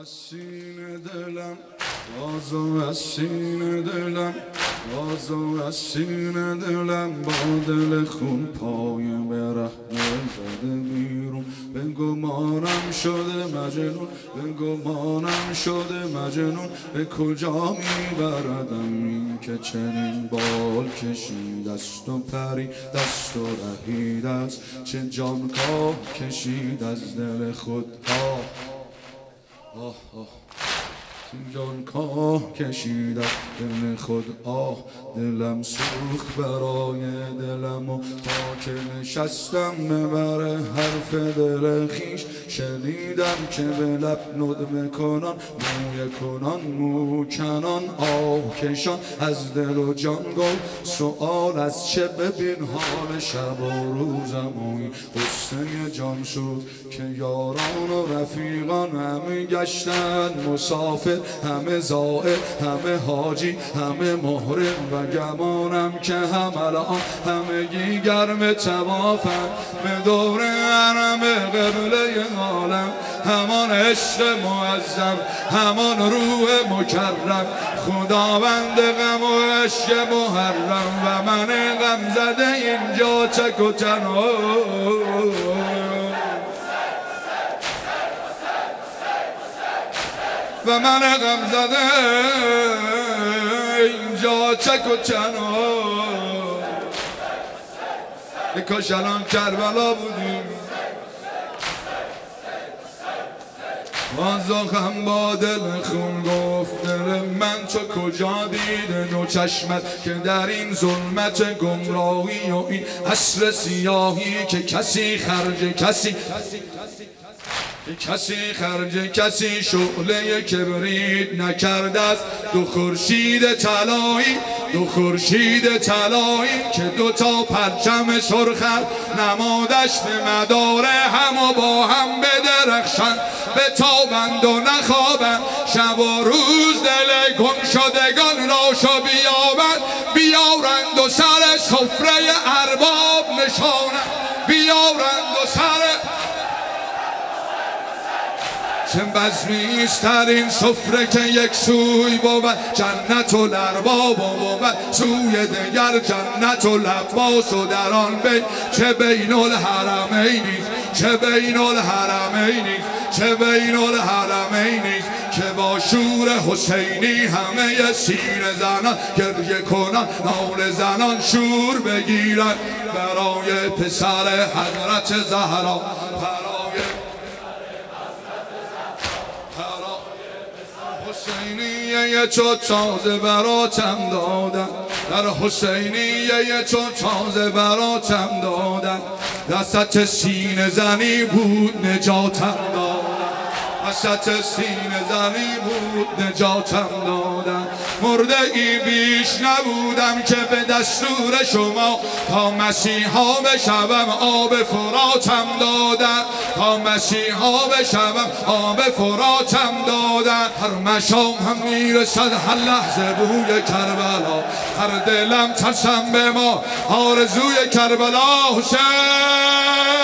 از سینه دلم رازو از سینه دلم رازو از سینه دلم با دل خون پای برهنه زده بیرون به گمانم شده مجنون به گمانم شده مجنون به کجا میبردم این که چنین بال کشید است و پری دست و رهید است چه جانکاه کشید از دل خود جانکاه کشید از دل خود دلم سوخت برای دلم و تا که نشستم بر حرف دل خیش شنیدم که به لب ندمه کنان موی کنان مو کنان کشان از دل و جان گفت سؤال از چه ببین حال شب و روزم اوی قصه جان شد که یاران و رفیقان همه گشتن مسافر همه زائر همه حاجی همه محرم و گمانم که هم الان همگی گرم توافن به دور حرم قبله عالم همان عشق معظم همان روح مکرم خداوند غم و عشق محرم و من غم زده اینجا چک و تنها و من غم زده اینجا چک و تنها کاش الان کربلا بودیم وازاخم با دل خون گفت دل من تو کجا دیده دو چشمت که در این ظلمت گمراهی و این عصر سیاهی که کسی خرج کسی شعله کبریت نکرده است دو خورشید طلایی که دوتا پرچم سرخت نمادش به مدار هم و با هم بدرخشند بتابند و نخوابند شب و روز دل گم شدگان راشو بیارند و سر سفره ارباب نشانند بیارند و سر چه بزمیست در این سفره که یک سوی بود جنت و لرباب بود سوی دگر جنت و لباس و در آن بین چه بین الحرمینی که با شور حسینی همه سینه زنان گریه کنان ناله زنان شور بگیرن برای پسر حضرت زهرا حسینیه چو تازه براتم دادن در حسینیه چو تازه براتم دادن دستت سینه زنی بود نجاتم دادن وسط سینه زنی بود نجاتم دادن مرده ای بیش نبودم که به دستور شما تا مسیحا بشوم آب فراتم دادن تا مسیحا بشوم آب فراتم دادن هر مشام هم میرسد هر لحظه بوی کربلا هر دلم ترسم به ما آرزوی کربلا حسین